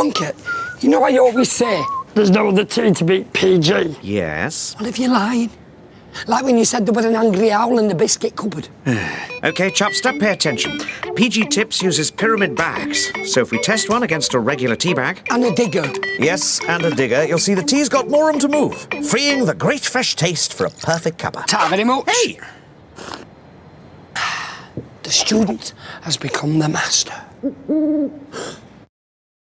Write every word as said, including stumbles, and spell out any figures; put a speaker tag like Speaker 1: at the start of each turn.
Speaker 1: Plunkett, you know I always say there's no other tea to beat P G.
Speaker 2: Yes?
Speaker 1: Well, if you're lying. Like when you said there was an angry owl in the biscuit cupboard.
Speaker 2: OK, Chopster, pay attention. P G Tips uses pyramid bags, so if we test one against a regular tea bag...
Speaker 1: And a digger.
Speaker 2: Yes, and a digger, you'll see the tea's got more room to move, freeing the great fresh taste for a perfect cuppa.
Speaker 1: Ta very much.
Speaker 2: Hey!
Speaker 1: The student has become the master.